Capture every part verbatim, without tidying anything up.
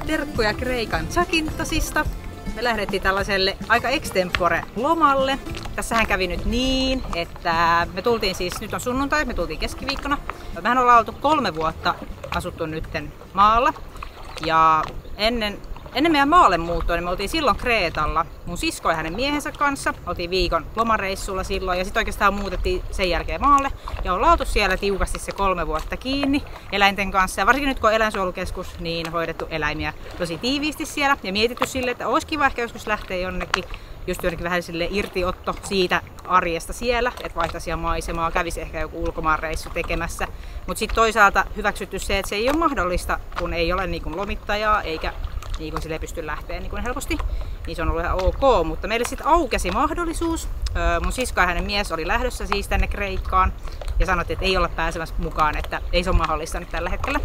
terkkuja Kreikan Zakintosista. Me lähdettiin tällaiselle aika extempore lomalle. Tässähän kävi nyt niin, että me tultiin siis, nyt on sunnuntai, me tultiin keskiviikkona. Mehän ollaan oltu kolme vuotta asuttu nytten maalla. Ja ennen, ennen meidän maalle muuttoa, niin me oltiin silloin Kreetalla mun sisko ja hänen miehensä kanssa. Oltiin viikon lomareissulla silloin ja sitten oikeastaan muutettiin sen jälkeen maalle. Ja ollaan oltu siellä tiukasti se kolme vuotta kiinni eläinten kanssa. Ja varsinkin nyt kun on eläinsuojelukeskus, niin hoidettu eläimiä tosi tiiviisti siellä. Ja mietitty sille, että olisi kiva ehkä joskus lähteä jonnekin, just jonnekin vähän sille irtiotto siitä arjesta siellä, että vaihtaisi ihan maisemaa, kävisi ehkä joku ulkomaanreissu tekemässä. Mutta sitten toisaalta hyväksytty se, että se ei ole mahdollista, kun ei ole niin kuin lomittajaa eikä niin kuin sille pysty lähteä niin kuin helposti, niin se on ollut ihan ok, mutta meille sitten aukesi mahdollisuus. Öö, mun sisko ja hänen mies oli lähdössä siis tänne Kreikkaan ja sanottiin, että ei olla pääsemässä mukaan, että ei se ole mahdollista nyt tällä hetkellä.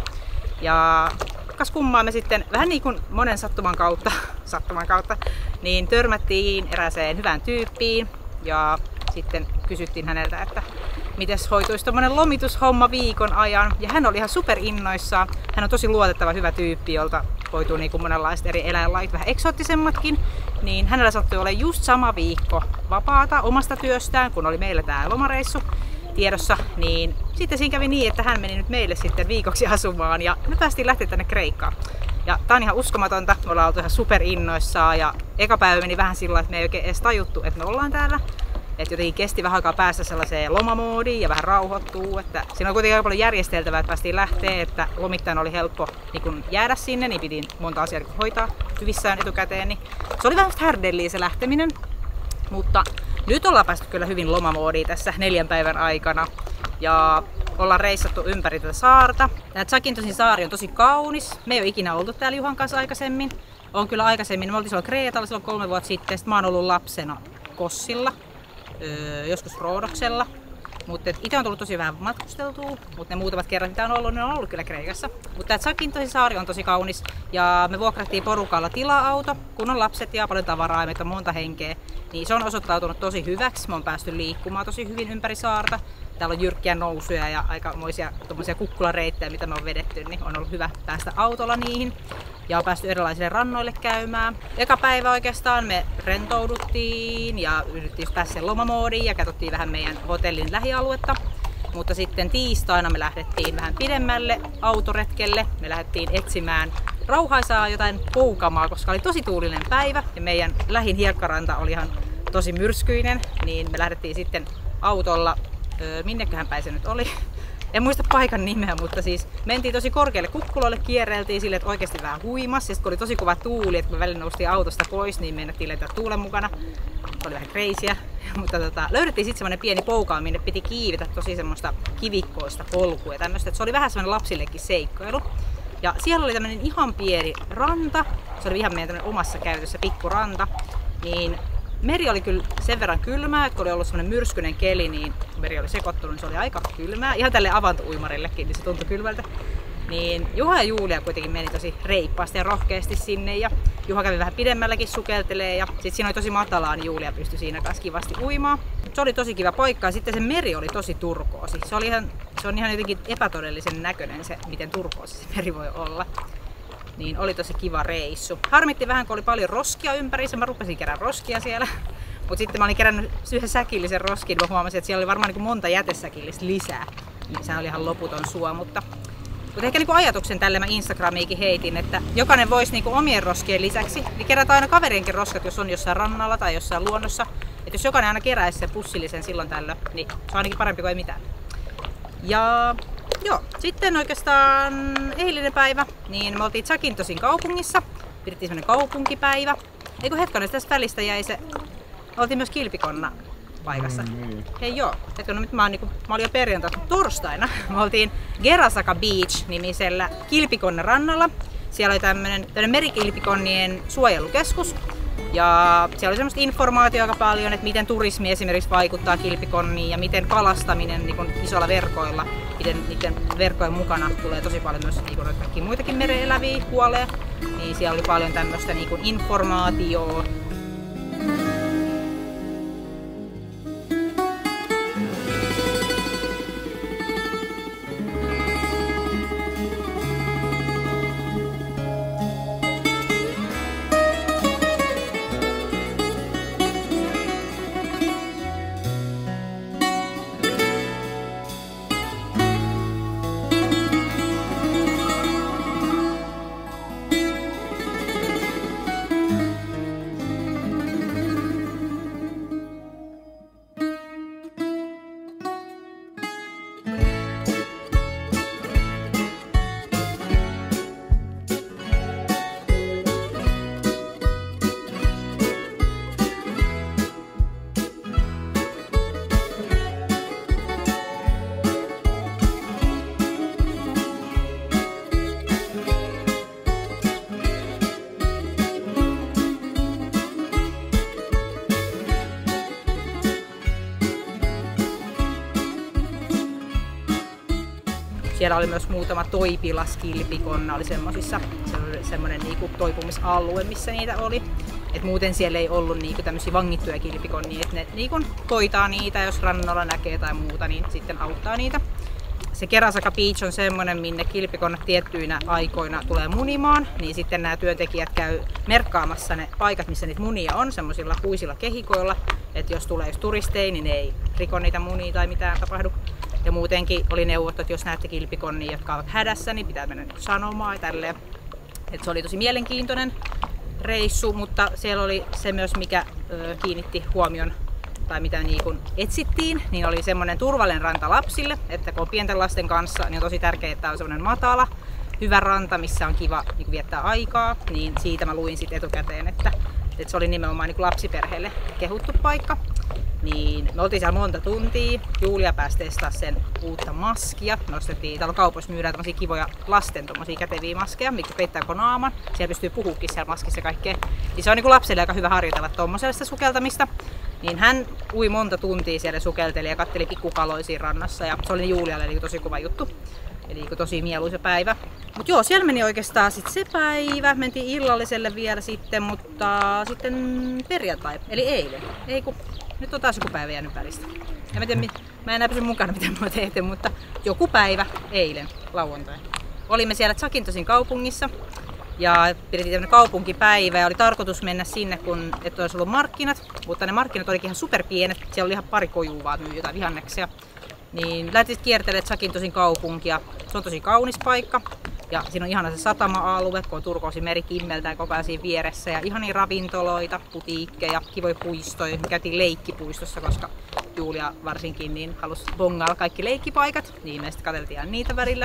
Ja kas kummaa me sitten vähän niin kuin monen sattuman kautta, sattuman kautta, niin törmättiin erääseen hyvään tyyppiin ja sitten kysyttiin häneltä, että mites hoituisi tommonen lomitushomma viikon ajan. Ja hän oli ihan super innoissaan. Hän on tosi luotettava hyvä tyyppi, jolta hoituu niin kuin monenlaiset eri eläinlajit, vähän eksoottisemmatkin. Niin hänellä sattui olla just sama viikko vapaata omasta työstään, kun oli meillä tää lomareissu tiedossa. Niin sitten siinä kävi niin, että hän meni nyt meille sitten viikoksi asumaan ja me päästiin lähteä tänne Kreikkaan. Ja tää on ihan uskomatonta, me ollaan oltu ihan super innoissaan ja eka päivä meni vähän sillä, että me ei oikein edes tajuttu, että me ollaan täällä. Että jotenkin kesti vähän aikaa päästä sellaiseen lomamoodiin ja vähän rauhoittuu. Että siinä on kuitenkin aika paljon järjesteltävää, että päästiin lähteä, että lomittajan oli helppo niin kun jäädä sinne, niin piti monta asiaa niin hoitaa hyvissään etukäteen. Niin se oli vähän härdelliä se lähteminen, mutta nyt ollaan päästy kyllä hyvin lomamoodiin tässä neljän päivän aikana. Ja ollaan reissattu ympäri tätä saarta. Tämä Zakintosin saari on tosi kaunis. Me ei ole ikinä oltu täällä Juhan kanssa aikaisemmin. On kyllä aikaisemmin. Me oltiin silloin Kreetalla silloin kolme vuotta sitten. Sitten mä oon ollut lapsena Kossilla. Öö, joskus Roodoksella, mutta itse on tullut tosi vähän matkusteltua, mutta ne muutamat kerrat mitä on ollut, ne on ollut kyllä Kreikassa. Mutta tämä Zakintosin saari on tosi kaunis ja me vuokrattiin porukalla tila-auto, kun on lapset ja paljon tavaraa ja meitä on monta henkeä, niin se on osoittautunut tosi hyväksi. Me on päästy liikkumaan tosi hyvin ympäri saarta. Täällä on jyrkkiä nousuja ja aikamoisia kukkulareittejä, mitä me on vedetty, niin on ollut hyvä päästä autolla niihin. Ja on päästy erilaisille rannoille käymään. Eka päivä oikeastaan me rentouduttiin ja yritettiin päästä sen lomamoodiin ja katsottiin vähän meidän hotellin lähialuetta. Mutta sitten tiistaina me lähdettiin vähän pidemmälle autoretkelle. Me lähdettiin etsimään rauhaisaa jotain poukamaa, koska oli tosi tuulinen päivä ja meidän lähin hiekkaranta oli ihan tosi myrskyinen. Niin me lähdettiin sitten autolla, öö, minneköhän päin se nyt oli. En muista paikan nimeä, mutta siis mentiin tosi korkealle kukkuloille, kierreltiin sille, että oikeasti vähän huimas. Ja sitten kun oli tosi kova tuuli, että kun me välillä noustiin autosta pois, niin mennettiin lentää tuulen mukana. Se oli vähän crazyä. Mutta tota, löydettiin sitten semmonen pieni poukaa, minne piti kiivetä tosi semmoista kivikkoista polkua ja tämmöistä. Että se oli vähän semmoinen lapsillekin seikkailu. Ja siellä oli tämmönen ihan pieni ranta. Se oli ihan meidän omassa käytössä pikkuranta. Niin meri oli kyllä sen verran kylmää, että kun oli ollut semmoinen myrskyinen keli, niin meri oli sekoittunut, niin se oli aika kylmää. Ihan tälle avantouimarillekin, niin se tuntui kylmältä. Niin Juha ja Julia kuitenkin meni tosi reippaasti ja rohkeasti sinne. Ja Juha kävi vähän pidemmälläkin sukeltelee ja sit siinä oli tosi matalaa, niin Julia pystyi siinä kanssa kivasti uimaan. Se oli tosi kiva paikka ja sitten se meri oli tosi turkoosi. Se, oli ihan, se on ihan jotenkin epätodellisen näköinen se, miten turkoosi se meri voi olla. Niin oli tosi kiva reissu. Harmitti vähän, kun oli paljon roskia ympärissä. Mä rupesin kerään roskia siellä. Mutta sitten mä olin kerännyt yhden säkillisen roskin. Mä huomasin, että siellä oli varmaan niin monta jätesäkillistä lisää. Niin se oli ihan loputon suo. Mutta, mutta ehkä niin ajatuksen tälle mä Instagramiinkin heitin, että jokainen voisi niin omien roskien lisäksi niin kerätä aina kaverienkin roskat, jos on jossain rannalla tai jossain luonnossa. Että jos jokainen aina keräisi sen pussillisen silloin tällöin, niin se on ainakin parempi kuin ei mitään. Ja joo, sitten oikeastaan eilinen päivä, niin me oltiin Zakintosin kaupungissa. Pidettiin semmonen kaupunkipäivä. Eikö hetkonen, tästä välistä jäi se. Me oltiin myös Kilpikonna paikassa. Mm, niin. Hei joo, hetkonen, nyt mä, oon, niin kuin, mä olin jo perjantaina, torstaina. Me oltiin Gerasaka Beach nimisellä Kilpikonna rannalla. Siellä oli tämmönen, tämmönen merikilpikonnien suojelukeskus. Ja siellä oli semmoista informaatiota aika paljon, että miten turismi esimerkiksi vaikuttaa kilpikonniin ja miten kalastaminen niin kuin isoilla verkoilla, miten niiden verkkojen mukana tulee tosi paljon myös niin kuin kaikki muitakin mereneläviä kuolee. Niin siellä oli paljon tämmöistä niin kuin informaatiota. Siellä oli myös muutama toipilaskilpikonna, oli semmosissa, se oli semmoinen niinku toipumisalue, missä niitä oli. Et muuten siellä ei ollut niinku tämmöisiä vangittuja kilpikonnia, että ne niinku hoitaa niitä, jos rannalla näkee tai muuta, niin sitten auttaa niitä. Se Kerasaka Beach on semmoinen, minne kilpikonnat tiettyinä aikoina tulee munimaan, niin sitten nämä työntekijät käy merkkaamassa ne paikat, missä niitä munia on, semmoisilla puisilla kehikoilla, että jos tulee turisteja, niin ne ei riko niitä munia tai mitään tapahdu. Ja muutenkin oli neuvottu, että jos näette kilpikonnia, jotka ovat hädässä, niin pitää mennä sanomaan ja tälleen. Et se oli tosi mielenkiintoinen reissu, mutta siellä oli se myös, mikä ö, kiinnitti huomion tai mitä niin kun etsittiin, niin oli semmoinen turvallinen ranta lapsille, että kun on pienten lasten kanssa, niin on tosi tärkeää, että on semmoinen matala, hyvä ranta, missä on kiva niin kun viettää aikaa, niin siitä mä luin sitten etukäteen, että, että se oli nimenomaan niin kun lapsiperheelle kehuttu paikka. Niin me oltiin siellä monta tuntia. Julia pääsi testaamaan sen uutta maskia. Nostettiin, täällä kaupoissa myydään tämmöisiä kivoja lasten tommosia käteviä maskeja, mitkä peittää koko naaman. Siellä pystyy puhuukin siellä maskissa ja kaikkea. Niin se on niin kuin lapselle aika hyvä harjoitella tommosesta sukeltamista. Niin hän ui monta tuntia siellä sukelteli ja katteli pikkukaloja siinä rannassa. Ja se oli Julialle niin tosi kova juttu. Eli tosi mieluisa päivä. Mut joo, siellä meni oikeastaan sit se päivä. Mentiin illalliselle vielä sitten, mutta sitten perjantai, eli eilen. Ei kun nyt on taas joku päivä jäänyt välistä. Ja mä, tiedä, mä en enää pysy mukana, mitä mä teette, mutta joku päivä eilen, lauantai. Olimme siellä Zakynthos'in kaupungissa ja pidettiin tämmönen kaupunkipäivä ja oli tarkoitus mennä sinne, kun että olisi ollut markkinat, mutta ne markkinat olikin ihan superpienet. Siellä oli ihan pari kojua vaan myy jotain vihanneksia. Niin lähtiin kiertelemään Zakynthos'in kaupunkia. Se on tosi kaunis paikka. Ja siinä on ihana se satama-alue, kun on Turkoosin meri kimmeltää koko ajan siinä vieressä. Ja ihania ravintoloita, putiikkeja, kivoja puistoja. Me käytiin leikkipuistossa, koska Julia varsinkin niin halusi bongailla kaikki leikkipaikat. Niin me sitten katseltiin niitä välillä.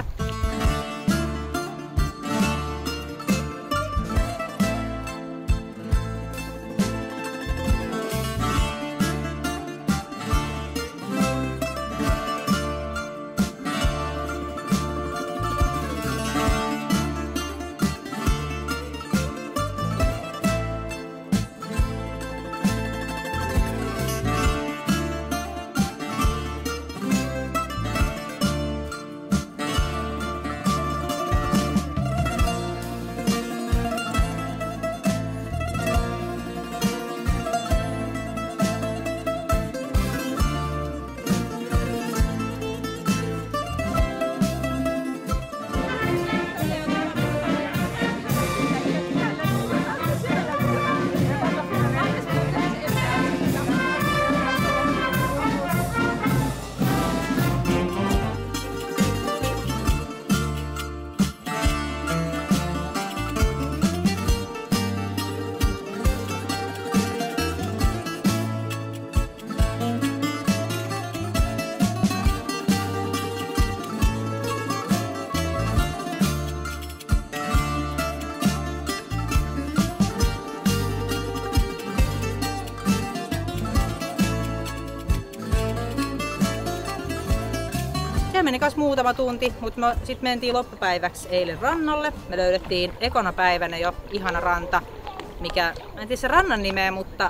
Siellä meni kanssa muutama tunti, mutta me sitten mentiin loppupäiväksi eilen rannalle. Me löydettiin ekana päivänä jo ihana ranta, mikä, mä en tiedä se rannan nimeä, mutta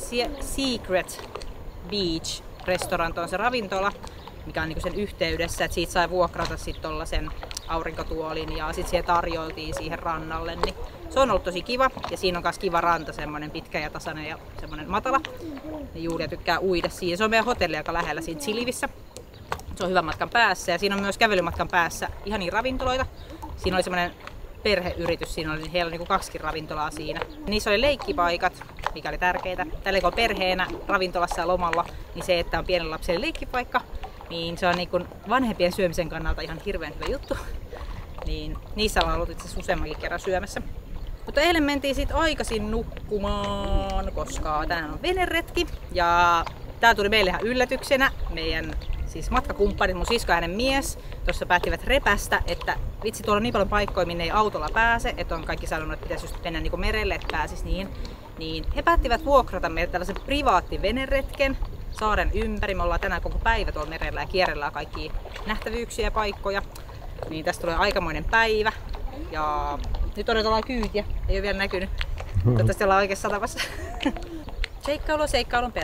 Secret Beach Restaurant on se ravintola, mikä on niinku sen yhteydessä, että siitä sai vuokrata sitten tollasen aurinkotuolin ja sitten siellä tarjoiltiin siihen rannalle. Niin se on ollut tosi kiva ja siinä on myös kiva ranta, semmonen pitkä ja tasainen ja semmonen matala. Ja Julia tykkää uida siinä. Se on meidän hotelli aika lähellä siinä Chilivissä. Se on hyvän matkan päässä ja siinä on myös kävelymatkan päässä ihania ravintoloita. Siinä oli semmoinen perheyritys, siinä oli heillä niinku kaksikin ravintolaa siinä. Niissä oli leikkipaikat, mikä oli tärkeää. Tällä kun on perheenä ravintolassa ja lomalla, niin se, että on pienen lapselle leikkipaikka, niin se on niinku vanhempien syömisen kannalta ihan hirveän hyvä juttu. Niin niissä on ollut itse asiassa useammankin kerran syömässä. Mutta eilen mentiin sit aikaisin nukkumaan, koska tänään on veneretki. Ja tää tuli meille ihan yllätyksenä. Meidän siis matkakumppanit, mun sisko ja hänen mies, tuossa päättivät repästä, että vitsi, tuolla on niin paljon paikkoja, minne ei autolla pääse, että on kaikki sanonut, että pitäisi just mennä niin merelle, että pääsis niin. Niin he päättivät vuokrata meille tällaisen privaatti veneretken saaren ympäri. Me ollaan tänään koko päivä tuolla merellä ja kierrellään kaikkia nähtävyyksiä ja paikkoja. Niin tästä tulee aikamoinen päivä. Ja nyt odotellaan kyytiä, ei ole vielä näkynyt. Toivottavasti ollaan oikeassa satamassa. Seikkailu seikkailun perään.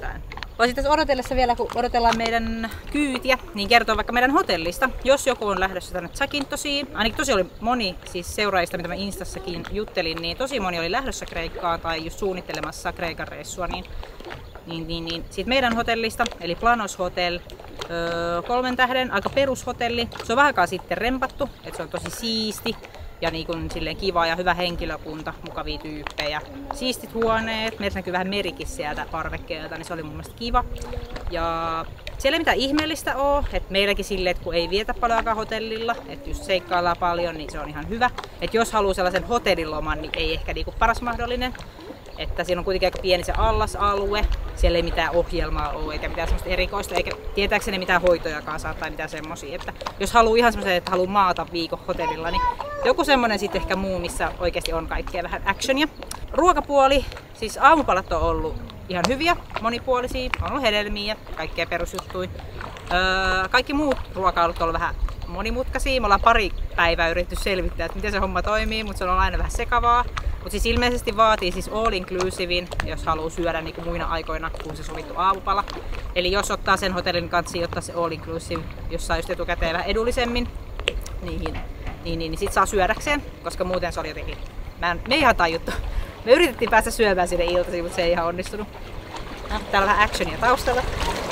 Voisin tässä odotellessa vielä, kun odotellaan meidän kyytiä, niin kertoa vaikka meidän hotellista. Jos joku on lähdössä tänne Zakintosiin, ainakin tosi oli moni siis seuraajista, mitä mä Instassakin juttelin, niin tosi moni oli lähdössä Kreikkaan tai just suunnittelemassa Kreikan reissua, niin, niin, niin, niin. Siitä meidän hotellista, eli Planos Hotel, öö, kolmen tähden, aika perushotelli. Se on vähän aikaa sitten rempattu, että se on tosi siisti. Ja niin kuin silleen kiva ja hyvä henkilökunta, mukavia tyyppejä. Siistit huoneet, meillä näkyy vähän merikin sieltä parvekkeelta, niin se oli mun mielestä kiva. Ja siellä ei mitään ihmeellistä ole, että meilläkin silleen, että kun ei vietä paljon aikaa hotellilla, että just seikkaillaan paljon, niin se on ihan hyvä. Että jos haluaa sellaisen hotelliloman, niin ei ehkä niinku paras mahdollinen. Että siinä on kuitenkin aika pieni se allasalue, siellä ei mitään ohjelmaa ole eikä mitään semmoista erikoista, eikä tietääkseni mitään hoitojakaan saa tai mitään semmosia. Että jos haluaa ihan semmoisen, että haluaa maata viikon hotellilla, niin joku semmonen sitten ehkä muu, missä oikeasti on kaikkea vähän actionia. Ruokapuoli, siis aamupalat on ollut ihan hyviä, monipuolisia, on ollut hedelmiä ja kaikkea perusjuttuja. Öö, kaikki muut ruokailut on ollut vähän monimutkaisia. Me ollaan pari päivää yritetty selvittää, että miten se homma toimii, mutta se on aina vähän sekavaa. Mutta siis ilmeisesti vaatii siis all inclusivein, jos haluaa syödä niin kuin muina aikoina kuin se sovittu aamupala. Eli jos ottaa sen hotellin kanssa, ottaa se all inclusive, jos saa just etukäteen vähän edullisemmin, niin, niin, niin, niin sit saa syödäkseen, koska muuten se oli jotenkin... Mä en, me ei ihan tajuttu. Me yritettiin päästä syömään sinne iltaisin, mutta se ei ihan onnistunut. No, täällä on vähän actionia taustalla.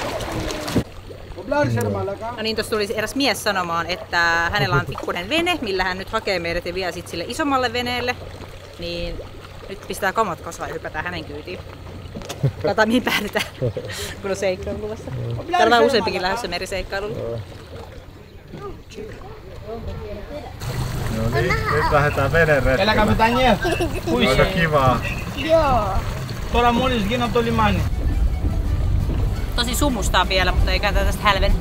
No niin, tuossa tuli eräs mies sanomaan, että hänellä on pikkuinen vene, millä hän nyt hakee meidät ja vie sit sille isommalle veneelle. Niin nyt pistää kamat kasaan ja hypätään hänen kyytiin. Katsotaan mihin päädytään, kun on seikkailu luvassa. Täällä on vähän useampikin lähdössä meriseikkailulla. No niin, nyt lähdetään veneretkellä. Aika kivaa. Joo. Tuolla moniskin on tuli manni. Tosi sumustaa vielä, mutta ei käytä tästä hälven.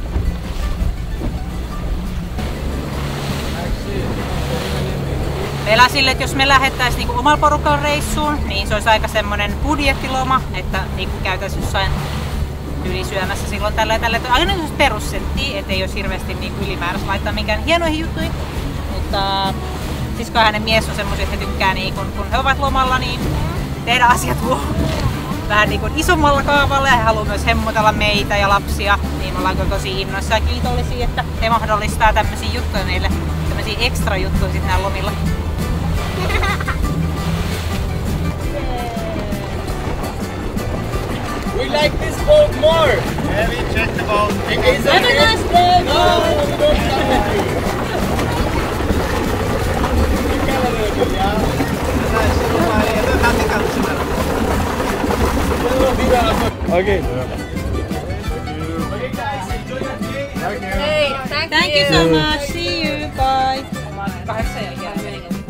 Meillä on sille, että jos me lähettäisiin niinku omalla porukalla reissuun, niin se olisi aika semmoinen budjettiloma, että niinku käytäisiin jossain ylisyömässä silloin tällä ja tällä. Aina niin perussenttiä, ettei olisi hirveästi niinku ylimääräistä laittaa minkään hienoihin juttuihin. Mutta sisko ja hänen mies on semmoisia, että he tykkää, niinku, kun he ovat lomalla, niin tehdä asiat vähän niinku isommalla kaavalla ja he haluaa myös hemmotella meitä ja lapsia. Niin me ollaan kyllä tosi innoissaan ja kiitollisia, että he mahdollistaa tämmöisiä juttuja meille, tämmöisiä ekstra juttuja sitten näillä lomilla. We like this boat more. Yeah, we check the boat. It's a nice day. No, we don't Okay. Hey, thank, thank you so much. See you. Bye. Kahdeksan jälkeen.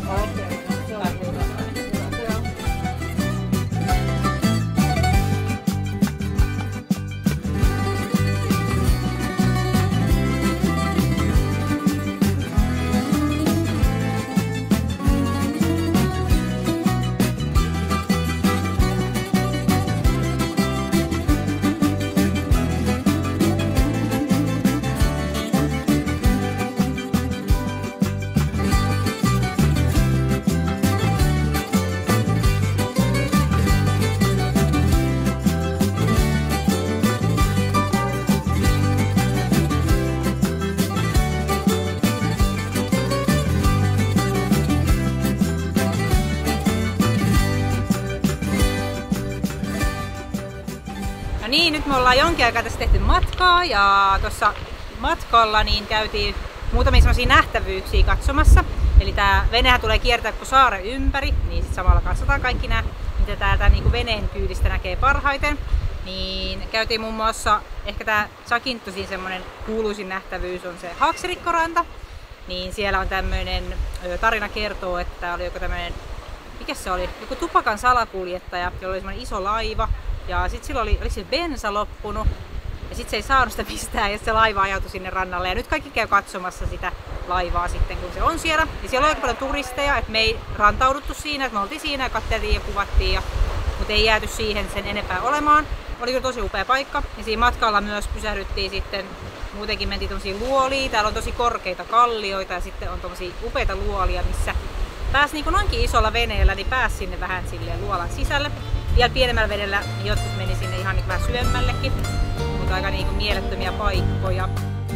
No niin, nyt me ollaan jonkin aikaa tässä tehty matkaa ja tuossa matkalla niin käytiin muutamia semmosia nähtävyyksiä katsomassa. Eli tää venehän tulee kiertää koko saaren ympäri, niin sit samalla katsotaan kaikki nää, mitä täältä niin veneen kyydistä näkee parhaiten. Niin käytiin muun muassa, ehkä tää Zakintosiin semmonen kuuluisin nähtävyys on se Haaksirikkoranta. Niin siellä on tämmöinen, tarina kertoo, että oli joku tämmöinen, mikä se oli, joku tupakan salakuljettaja, jolla oli semmoinen iso laiva. Ja sit sillä oli, oli se bensa loppunut ja sit se ei saanut sitä pistää ja se laiva ajautui sinne rannalle. Ja nyt kaikki käy katsomassa sitä laivaa sitten kun se on siellä. Ja siellä on aika paljon turisteja, että me ei rantauduttu siinä, että me oltiin siinä ja katseltiin ja kuvattiin. Ja, mutta ei jääty siihen sen enempää olemaan. Oli kyllä tosi upea paikka. Ja siinä matkalla myös pysähdyttiin sitten, muutenkin mentiin tommosiin luoliin. Täällä on tosi korkeita kallioita ja sitten on tommosia upeita luolia, missä pääsi niin noinkin isolla veneellä, niin pääsi sinne vähän silleen luolan sisälle. vielä pienemmällä vedellä, niin jotkut meni sinne ihan niin vähän syvemmällekin, mutta aika niin kuin mielettömiä paikkoja.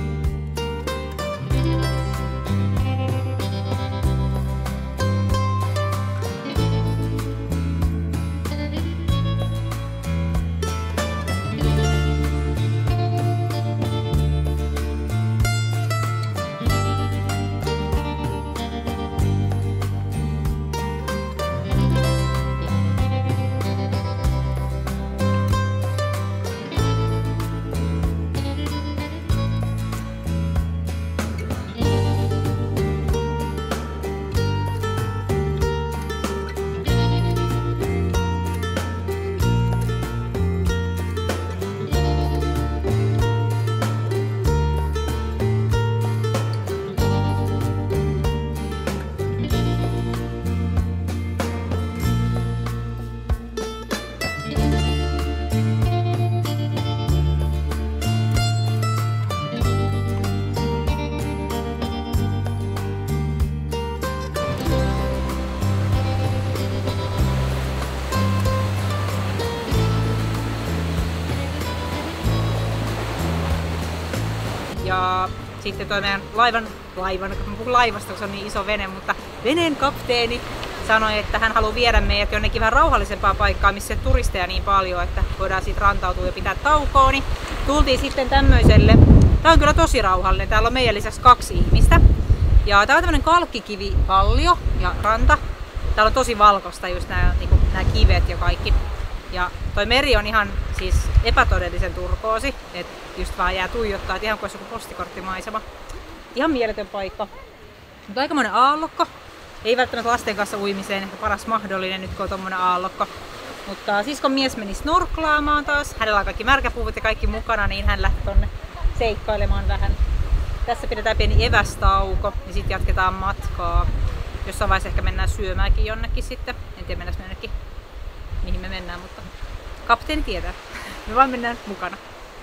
Ja sitten toi meidän laivan, laivan, mä puhun laivasta, kun se on niin iso vene, mutta veneen kapteeni sanoi, että hän haluaa viedä meidät jonnekin vähän rauhallisempaa paikkaa, missä turisteja niin paljon, että voidaan siitä rantautua ja pitää taukoa. Niin tultiin sitten tämmöiselle, tää on kyllä tosi rauhallinen, täällä on meidän lisäksi kaksi ihmistä. Ja tää on tämmönen kalkkikivikallio ja ranta. Täällä on tosi valkoista just nää, niinku, nää kivet ja kaikki. Ja toi meri on ihan siis epätodellisen turkoosi, että just vaan jää tuijottaa, että ihan kuin olisi joku postikorttimaisema. Ihan mieletön paikka. Mutta aikamoinen aallokko. Ei välttämättä lasten kanssa uimiseen, ehkä paras mahdollinen nyt kun on tommonen aallokko. Mutta siskon mies meni snorklaamaan taas. Hänellä on kaikki märkäpuvut ja kaikki mukana, niin hän lähti tonne seikkailemaan vähän. Tässä pidetään pieni evästauko ja sitten jatketaan matkaa. Jossain vaiheessa ehkä mennään syömäänkin jonnekin sitten. En tiedä mennäänkö jonnekin, mihin me mennään, mutta kapteeni tietää. Me vaan mennään mukana.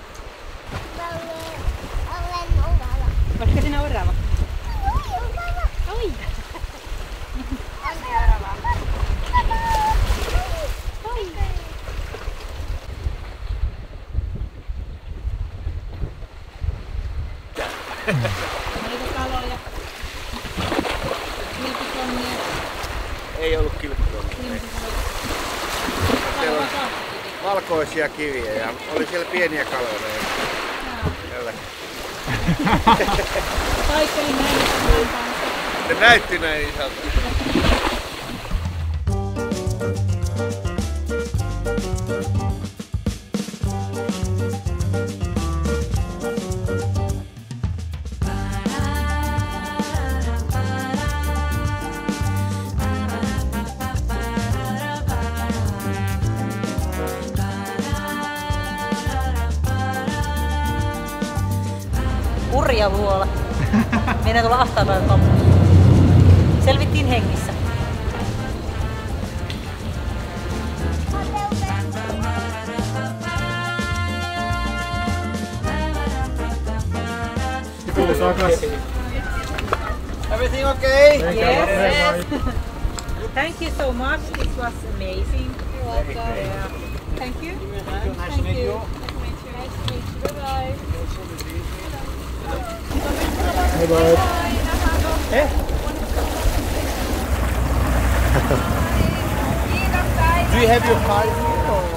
Olisiko sinä orava? Oi! Oliko kaloja? Kilpikonnia? Ei ollut kilpikonnia. Siellä on valkoisia kiviä ja oli siellä pieniä kaloja. Taistelin näin kanssa. Se näytti näin isolta. Hurja luola. Meidän tulla ahtaapäällä loppuun. Selvittiin hengissä. Everything okay? Yes. Thank you so much. This was amazing. You're welcome. Yeah. Thank you. Nice to meet you. Nice to meet you. Bye bye. Bye bye. Eh? Do you have your card here or?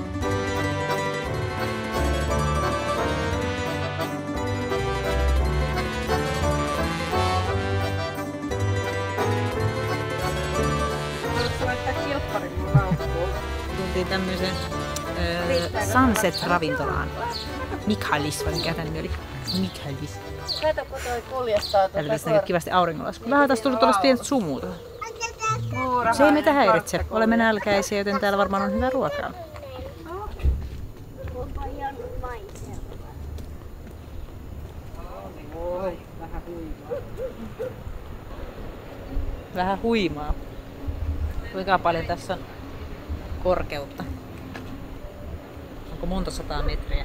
Tultiin tämmöisen äh, Sunset-ravintolaan. Michaelis, vai mikä tämän nimi oli? Michaelis. Kato, kun toi kuljastaa tuota Täällä tässä näkyy kivasti auringonlasku. Vähän taas tullut tuollaista pientä sumuuta. Se ei meitä häiritse. Olemme nälkäisiä, joten täällä varmaan on hyvä ruokaa. Vähän huimaa. Kuinka paljon tässä on korkeutta? Onko monta sataa metriä?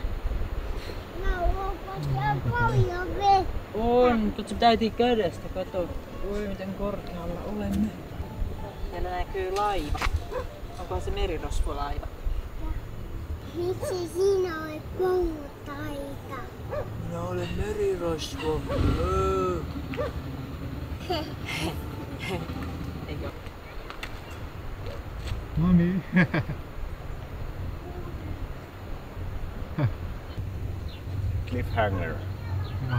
On, mutta se täytyy kädestä, kato. Oi miten korkealla olemme. Täällä näkyy laiva. Onko se merirosvolaiva? Miksi siinä oli poutaita? Minä olen merirosvo. Öö. Eikö? No niin. Cliffhanger. No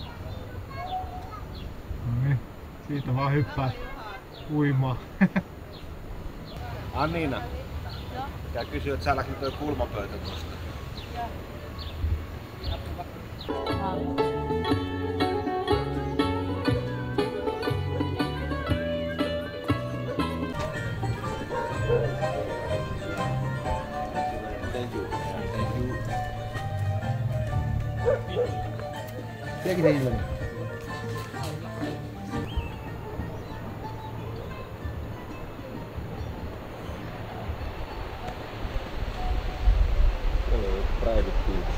niin. Siitä vaan hyppää uimaan. Anniina. Pitää kysyä, että saadaanko toi kulmapöytä tosta. Thank you. Thank you. Take it easy. Hello, private beach.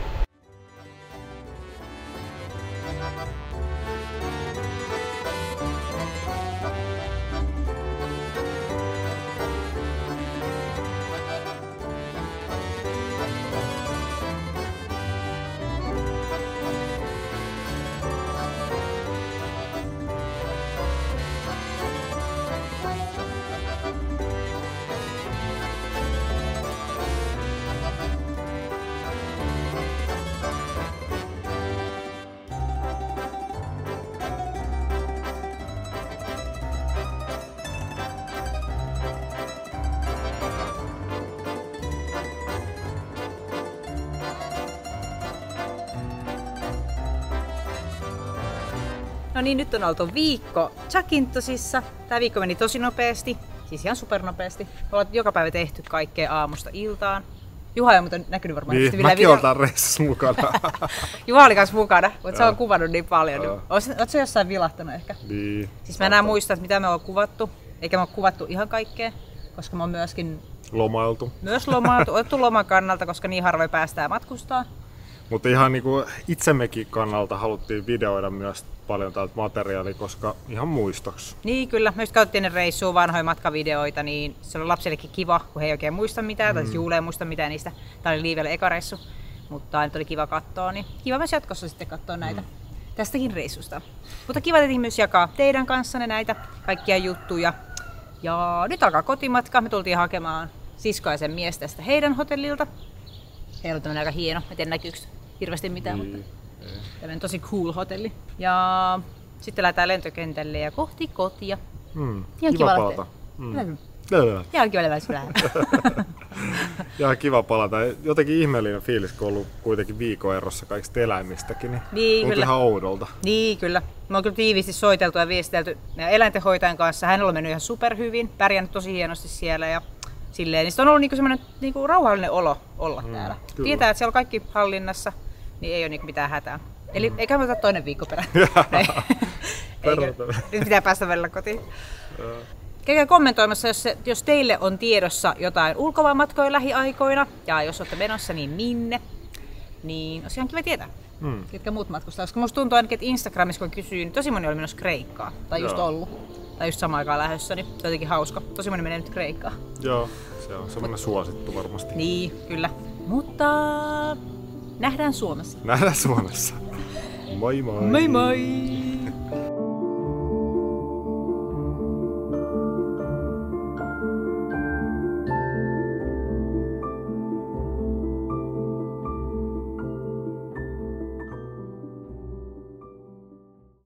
No niin, nyt on oltu viikko Zakynthosissa. Tää viikko meni tosi nopeasti, siis ihan supernopeasti. Ollaan joka päivä tehty kaikkea aamusta iltaan. Juha ei ole muuten näkynyt varmaan. Niin, mäkin oon tän reissussa mukana. Juha oli kanssa mukana, mutta se on kuvannut niin paljon. Joo. Oletko sä jossain vilahtanut ehkä? Niin. Siis mä enää muista, että mitä me ollaan kuvattu. Eikä me ole kuvattu ihan kaikkea, koska mä oon myöskin Lomailtu. myös lomailtu, otettu loman kannalta, koska niin harvoin päästään matkustaa. Mutta ihan niinku itsemmekin kannalta haluttiin videoida myös paljon täältä materiaalia, koska ihan muistoksi. Niin kyllä, me just katsottiin ennen reissua vanhoja matkavideoita, niin se oli lapsillekin kiva, kun he ei oikein muista mitään, mm. tai siis Juule ei muista mitään niistä. Tää oli Liivelle eka reissu, mutta nyt oli kiva katsoa, niin kiva myös jatkossa sitten katsoa näitä mm. tästäkin reissusta. Mutta kiva tietenkin myös jakaa teidän kanssanne näitä kaikkia juttuja. Ja nyt alkaa kotimatka, me tultiin hakemaan siskoa ja sen mies tästä heidän hotellilta. Heillä on tämmönen aika hieno, en tiedä näkyykö hirveästi mitään, Niin. mutta tämmönen tosi cool hotelli. Ja sitten lähdetään lentokentälle ja kohti kotia. Mm. Ihan Kiva kiva palata. lähteä. Mm. Ihan kiva lähteä. Ihan kiva palata. Jotenkin ihmeellinen fiilis, kun on ollut kuitenkin viikon erossa kaikista eläimistäkin. Niin, Niin, tuntuu kyllä. ihan oudolta. Niin, kyllä. Me on kyllä tiiviisti soiteltu ja viestelty eläintenhoitajan kanssa. Hänellä on mennyt ihan superhyvin, pärjännyt tosi hienosti siellä ja silleen. Niin sit on ollut niinku semmoinen niinku rauhallinen olo olla mm, täällä. kyllä. Tietää, että siellä on kaikki hallinnassa, niin ei ole niinku mitään hätää. Eli mm. eikä me ottaa toinen viikko perään. Perrotaan. Nyt pitää päästä välillä kotiin. Käykää kommentoimassa, jos, se, jos teille on tiedossa jotain ulkomaanmatkoja lähiaikoina, ja jos olette menossa, niin minne, niin olisi ihan kiva tietää, Mm. ketkä muut matkustaa. Koska musta tuntuu ainakin, että Instagramissa kun kysyin, niin tosi moni oli menossa Kreikkaan, tai just Joo. ollut, tai just samaan aikaan lähdössä, niin se on jotenkin hauska. Tosi moni menee nyt Kreikkaan. Joo, se on semmoinen suosittu varmasti. Niin, kyllä. Mutta nähdään Suomessa. Nähdään Suomessa. Moi moi! Moi moi!